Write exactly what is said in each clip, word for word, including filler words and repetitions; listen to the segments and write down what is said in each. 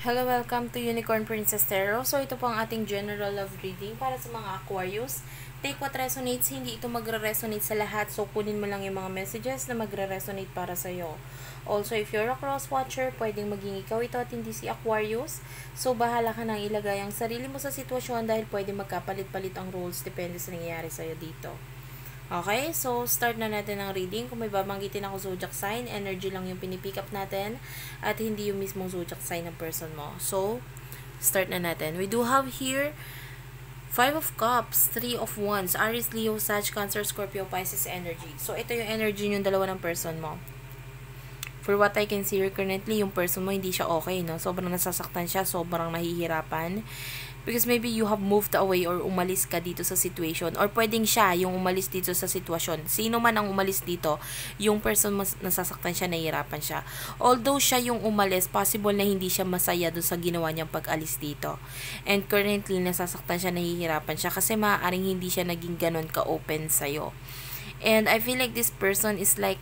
Hello, welcome to Unicorn Princess Tarot. So, ito po ang ating general love reading para sa mga Aquarius. Take what resonates, hindi ito magre-resonate sa lahat. So, kunin mo lang yung mga messages na magre-resonate para sa'yo. Also, if you're a cross-watcher, pwedeng maging ikaw ito at hindi si Aquarius. So, bahala ka nang ilagay ang sarili mo sa sitwasyon dahil pwede magkapalit-palit ang roles depende sa nangyayari sa'yo dito. Okay, so start na natin ang reading. Kung may babanggitin ako zodiac sign, energy lang yung pinipick up natin at hindi yung mismong zodiac sign ng person mo. So, start na natin. We do have here Five of Cups, Three of Wands, Aries, Leo, Sag, Cancer, Scorpio, Pisces energy. So, ito yung energy yung dalawa ng person mo. For what I can see here currently, yung person mo hindi siya okay, no? Sobrang nasasaktan siya, sobrang nahihirapan. Because maybe you have moved away or umalis ka dito sa situation. Or pwedeng siya yung umalis dito sa sitwasyon. Sino man ang umalis dito, yung person mas nasasaktan siya, nahihirapan siya. Although siya yung umalis, possible na hindi siya masaya doon sa ginawa niyang pag-alis dito. And currently, nasasaktan siya, nahihirapan siya. Kasi maaaring hindi siya naging ganon ka-open sa'yo. And I feel like this person is like,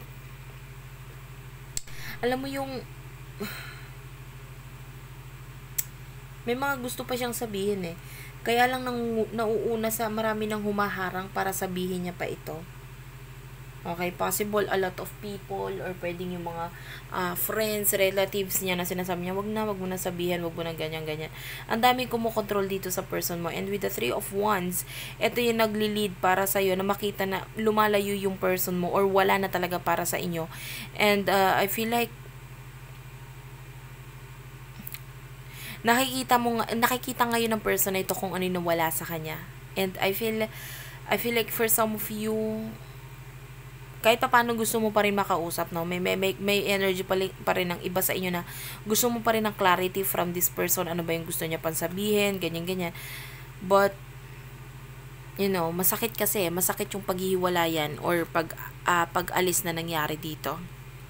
alam mo yung may mga gusto pa siyang sabihin eh. Kaya lang nang, nauuna sa marami nang humaharang para sabihin niya pa ito. Okay, possible a lot of people or pwedeng yung mga uh, friends, relatives niya na sinasabi niya, wag na, wag mo na sabihin, wag mo na ganyan, ganyan. Ang daming kumukontrol dito sa person mo. And with the Three of Wands, ito yung nagli-lead para sa'yo na makita na lumalayo yung person mo or wala na talaga para sa inyo. And uh, I feel like nakikita mo nakikita ngayon ng person na ito kung ano yung nawala sa kanya. And I feel I feel like for some of you, kahit pa paano gusto mo pa rin makausap, no? May may may, may energy pa, pa rin ng iba sa inyo na gusto mo pa rin ng clarity from this person, ano ba yung gusto niya pang sabihin, ganyan ganyan. But you know, masakit kasi, masakit yung paghihiwalayan or pag uh, pag-alis na nangyari dito.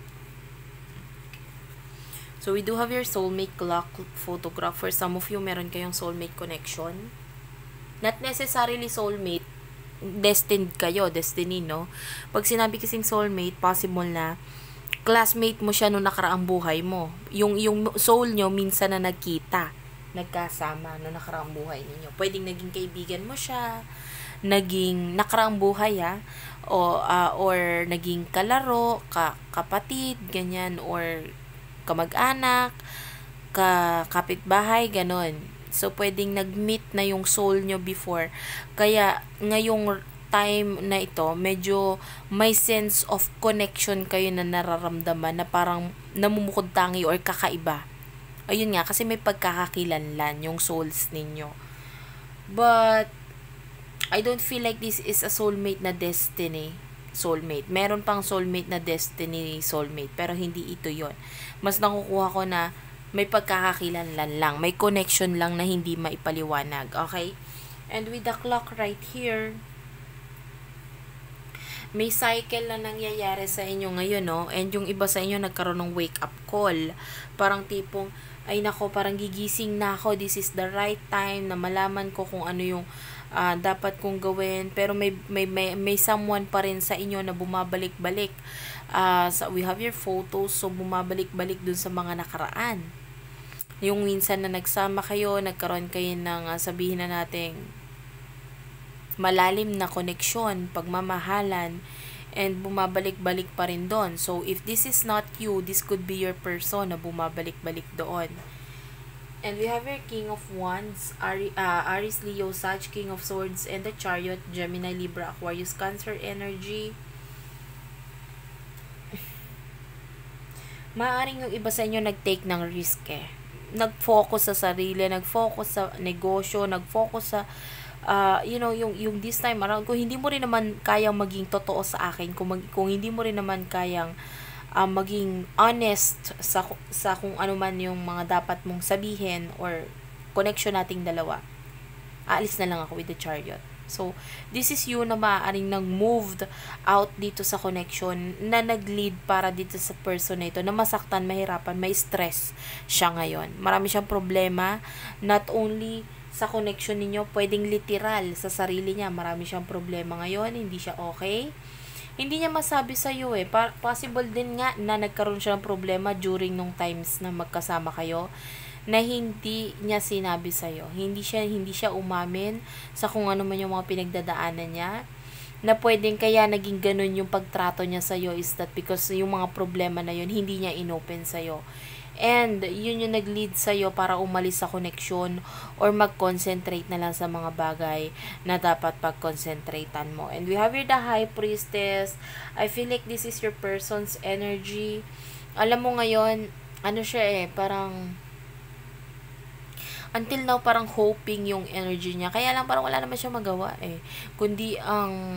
So, we do have your soulmate clock photograph. For some of you, meron kayong soulmate connection. Not necessarily soulmate. Destined kayo. Destiny, no? Pag sinabi kasing soulmate, possible na classmate mo siya nung nakaraang buhay mo. Yung, yung soul nyo, minsan na nagkita. Nagkasama nung nakaraang buhay ninyo. Pwedeng naging kaibigan mo siya. Naging nakaraang buhay, ha? O, uh, or naging kalaro, ka, kapatid, ganyan, or kamag-anak, ka kapitbahay, ganon. So, pwedeng nag-meet na yung soul nyo before. Kaya, ngayong time na ito, medyo may sense of connection kayo na nararamdaman na parang namumukod tangi or kakaiba. Ayun nga, kasi may pagkakakilanlan yung souls ninyo. But, I don't feel like this is a soulmate na destiny. Soulmate. Meron pang soulmate na destiny soulmate, pero hindi ito yon. Mas nakukuha ko na may pagkakakilanlan lang, may connection lang na hindi maipaliwanag, okay? And with the clock right here, may cycle na nangyayari sa inyo ngayon, no? And yung iba sa inyo nagkaroon ng wake up call. Parang tipong, ay nako, parang gigising na ako, this is the right time na malaman ko kung ano yung Uh, dapat kong gawin, pero may, may, may, may someone pa rin sa inyo na bumabalik-balik. Uh, so we have your photos, so bumabalik-balik dun sa mga nakaraan. Yung minsan na nagsama kayo, nagkaroon kayo ng uh, sabihin na nating malalim na koneksyon, pagmamahalan, and bumabalik-balik pa rin doon. So if this is not you, this could be your person na bumabalik-balik doon. And we have your King of Wands, Ari, uh, Aries, Leo, Sag, King of Swords, and the Chariot, Gemini, Libra, Aquarius, Cancer energy. Maaring yung iba sa inyo nag-take ng risk eh. Nag-focus sa sarili, nag-focus sa negosyo, nag-focus sa, uh, you know, yung, yung this time around, kung hindi mo rin naman kayang maging totoo sa akin, kung, mag, kung hindi mo rin naman kayang Um, maging honest sa, sa kung ano man yung mga dapat mong sabihin or connection nating dalawa, aalis na lang ako with the Chariot. So, this is you na maaaring nag-moved out dito sa connection na nag-lead para dito sa person na ito na masaktan, mahirapan, may stress siya ngayon. Marami siyang problema, not only sa connection ninyo, pwedeng literal sa sarili niya. Marami siyang problema ngayon, hindi siya okay. hindi niya masabi sa'yo eh. Pa- possible din nga na nagkaroon siya ng problema during nung times na magkasama kayo na hindi niya sinabi sa'yo. Hindi siya, hindi siya umamin sa kung ano man yung mga pinagdadaanan niya. Na pwedeng kaya naging ganun yung pagtrato niya sa'yo is that because yung mga problema na yun, hindi niya inopen sa'yo. And, yun yung nag-lead sa'yo para umalis sa connection or mag-concentrate na lang sa mga bagay na dapat pag-concentratean mo. And we have here the High Priestess. I feel like this is your person's energy. Alam mo ngayon, ano siya eh, parang until now parang hoping yung energy niya. Kaya lang parang wala naman siya magawa eh. Kundi ang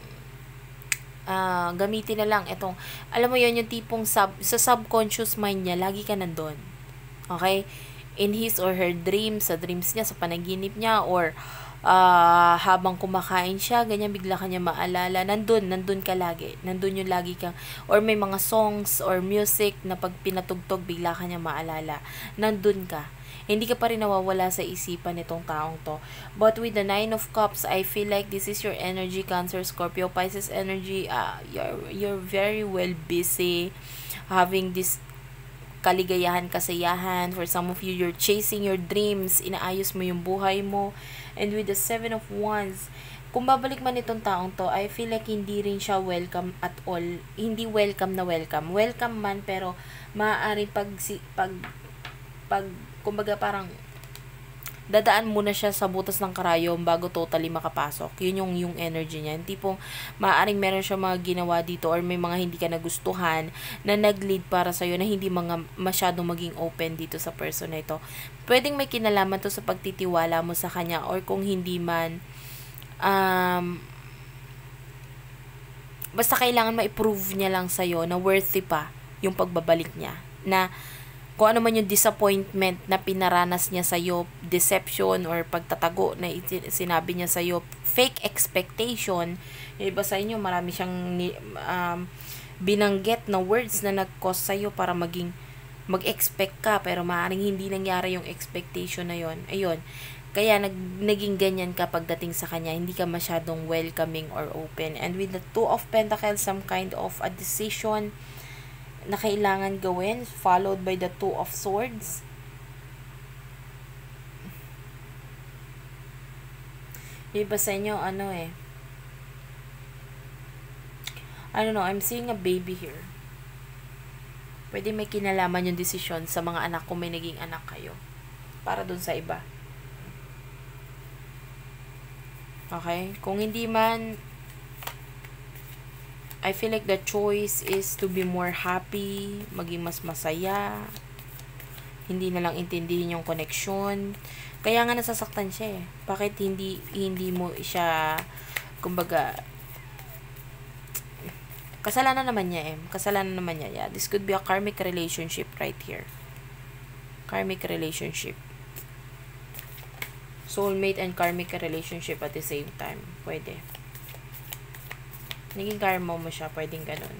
uh, gamitin na lang itong, alam mo yon yung tipong sub, sa subconscious mind niya, lagi ka nandun. Okay? In his or her dreams, sa dreams niya, sa panaginip niya, or uh, habang kumakain siya, ganyan bigla ka niya maalala, nandun, nandun ka lagi. Nandun yung lagi kang, or may mga songs or music na pag pinatugtog, bigla ka niya maalala. Nandun ka. Hindi ka pa rin nawawala sa isipan nitong taong to. But with the Nine of Cups, I feel like this is your energy, Cancer, Scorpio, Pisces energy. Uh, you're, you're very well busy having this kaligayahan, kasayahan. For some of you, you're chasing your dreams. Inaayos mo yung buhay mo. And with the Seven of Wands, kung babalik man itong taong to, I feel like hindi rin siya welcome at all. Hindi welcome na welcome. Welcome man, pero maaaring pag, pag, pag kumbaga parang dadaan muna siya sa butas ng karayom bago totally makapasok. Yun yung, yung energy niya. Yung tipong maaaring meron siya mga ginawa dito or may mga hindi ka nagustuhan na nag-lead para sa'yo na hindi mga masyadong maging open dito sa person na ito. Pwedeng may kinalaman to sa pagtitiwala mo sa kanya or kung hindi man um, basta kailangan ma-prove niya lang sa'yo na worthy pa yung pagbabalik niya. Na kung ano man yung disappointment na pinaranas niya sa'yo, deception or pagtatago na sinabi niya sa'yo, fake expectation, yung iba sa inyo, marami siyang um, binanggit na words na nag-cause sa'yo para maging, mag-expect ka, pero maaaring hindi nangyari yung expectation na yon. Ayun, kaya nag, naging ganyan ka pagdating sa kanya, hindi ka masyadong welcoming or open. And with the Two of Pentacles, some kind of a decision na kailangan gawin, followed by the Two of Swords. Iba sa inyo, ano eh, I don't know, I'm seeing a baby here. Pwede may kinalaman yung desisyon sa mga anak kung may naging anak kayo. Para dun sa iba. Okay? Kung hindi man, I feel like the choice is to be more happy, maging mas masaya, hindi na lang intindihin yung connection. Kaya nga nasasaktan siya eh. Bakit hindi hindi mo siya, kumbaga, kasalanan naman niya eh. Kasalanan naman niya. Yeah, this could be a karmic relationship right here. Karmic relationship. Soulmate and karmic relationship at the same time. Pwede. Naging karma mo siya, pwedeng ganun.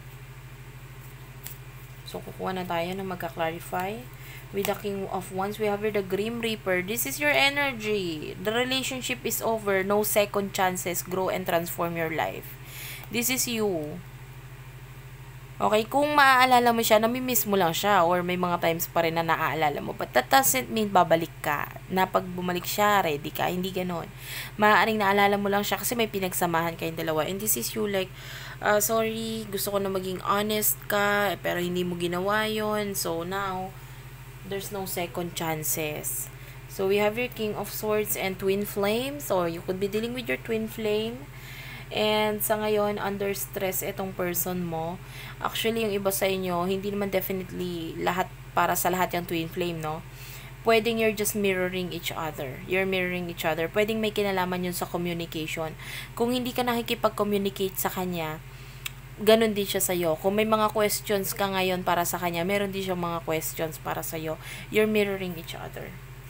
So, kukuha na tayo na magka-clarify. With the King of Wands, we have here the Grim Reaper. This is your energy. The relationship is over. No second chances. Grow and transform your life. This is you. Okay, kung maaalala mo siya, namimiss mo lang siya or may mga times pa rin na naaalala mo. But that doesn't mean babalik ka. Na pag bumalik siya, ready ka. Hindi ganon. Maaaring naalala mo lang siya kasi may pinagsamahan kayong dalawa. And this is you like, uh, sorry, gusto ko na maging honest ka, pero hindi mo ginawa yon. So now, there's no second chances. So we have your King of Swords and Twin Flames. Or you could be dealing with your twin flame. And sa ngayon, under stress itong person mo. Actually, yung iba sa inyo, hindi naman definitely lahat para sa lahat yung twin flame, no? Pwedeng you're just mirroring each other. You're mirroring each other. Pwedeng may kinalaman yun sa communication. Kung hindi ka nakikipag-communicate sa kanya, ganun din siya sa'yo. Kung may mga questions ka ngayon para sa kanya, meron din siya mga questions para sa'yo. You're mirroring each other.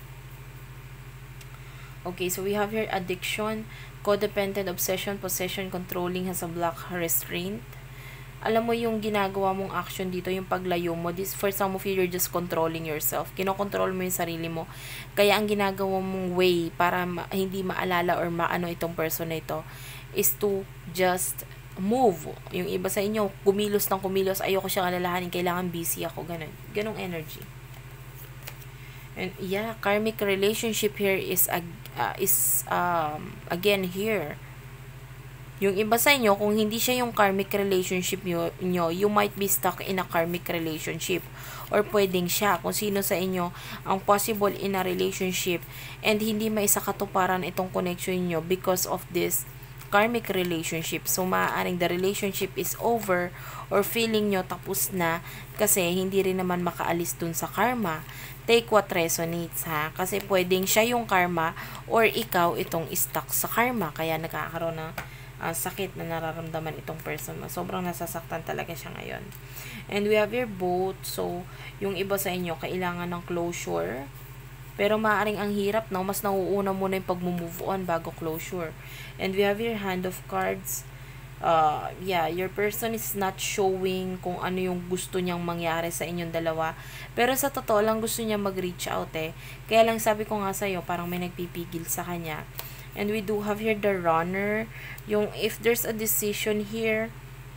Okay, so we have here addiction, codependent, obsession, possession, controlling, has a block, restraint. Alam mo yung ginagawa mong action dito, yung paglayo mo. This, for some of you, you're just controlling yourself. Kinokontrol mo yung sarili mo. Kaya ang ginagawa mong way para ma hindi maalala or maano itong person na ito is to just move. Yung iba sa inyo, kumilos ng kumilos, ayoko siyang alalahanin, kailangan busy ako, ganun. Ganong energy. And yeah, karmic relationship here is uh, is um again here. Yung iba sa inyo, kung hindi siya yung karmic relationship nyo, nyo, you might be stuck in a karmic relationship. Or pwedeng siya, kung sino sa inyo ang possible in a relationship and hindi maisakatuparan itong connection nyo because of this karmic relationship. So, maaaring the relationship is over or feeling nyo tapos na kasi hindi rin naman makaalis dun sa karma. Take what resonates, ha? Kasi pwedeng siya yung karma or ikaw itong stuck sa karma. Kaya nagkakaroon ng uh, sakit na nararamdaman itong person mo. Sobrang nasasaktan talaga siya ngayon. And we have here both. So, yung iba sa inyo, kailangan ng closure. Pero maaaring ang hirap, no? Mas nauuna muna yung pag-move on bago closure. And we have here hand of cards. Uh, yeah, your person is not showing kung ano yung gusto niyang mangyari sa inyong dalawa. Pero sa totoo lang, gusto niya mag-reach out eh. Kaya lang sabi ko nga sa'yo, parang may nagpipigil sa kanya. And we do have here the runner. Yung if there's a decision here,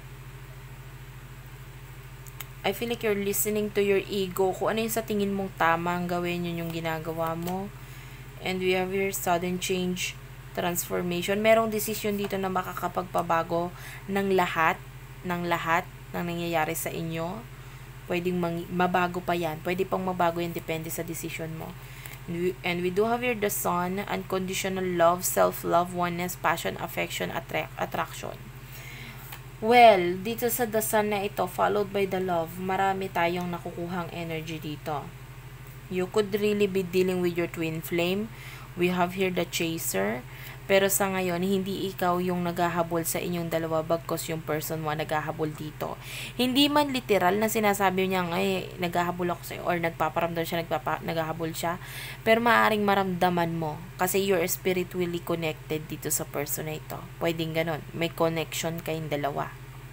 I feel like you're listening to your ego. Kung ano yung sa tingin mong tama ang gawin, yun yung ginagawa mo. And we have here sudden change, transformation. Merong decision dito na makakapagpabago ng lahat, ng lahat ng nangyayari sa inyo. Pwedeng mabago pa yan. Pwede pang mabago yan, depende sa decision mo. And we, and we do have here the sun, unconditional love, self-love, oneness, passion, affection, attra attraction. Well, dito sa the sun na ito, followed by the love, marami tayong nakukuhang energy dito. You could really be dealing with your twin flame. We have here the chaser. Pero sa ngayon, hindi ikaw yung naghahabol sa inyong dalawa bagkos yung person mo naghahabol dito. Hindi man literal na sinasabi niya, ay, naghahabol ako sa'yo or nagpaparamdam siya, nagpapa, naghahabol siya. Pero maaaring maramdaman mo kasi you're spiritually connected dito sa person na ito. Pwedeng ganun. May connection kayong dalawa.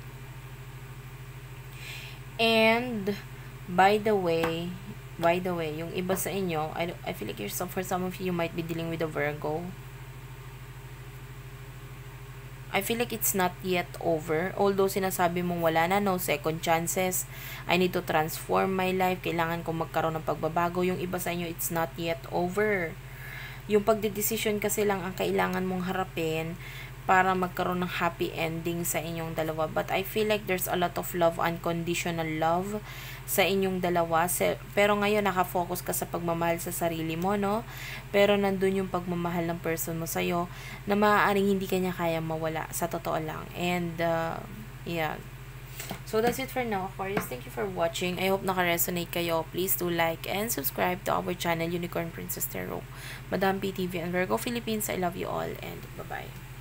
And, by the way, by the way, yung iba sa inyo, I, I feel like you're, for some of you, you might be dealing with a Virgo. I feel like it's not yet over. Although sinasabi mong wala na, no second chances. I need to transform my life. Kailangan kong magkaroon ng pagbabago. Yung iba sa inyo, it's not yet over. Yung pagdedesisyon kasi lang ang kailangan mong harapin para magkaroon ng happy ending sa inyong dalawa. But I feel like there's a lot of love, unconditional love sa inyong dalawa. Pero ngayon, nakafocus ka sa pagmamahal sa sarili mo, no? Pero nandun yung pagmamahal ng person mo sa'yo na maaaring hindi kanya kaya mawala, sa totoo lang. And, uh, yeah. So, that's it for now, Aquarius. Thank you for watching. I hope naka-resonate kayo. Please do like and subscribe to our channel, Unicorn Princess Tarot. Madam P T V and Virgo Philippines. I love you all and bye-bye.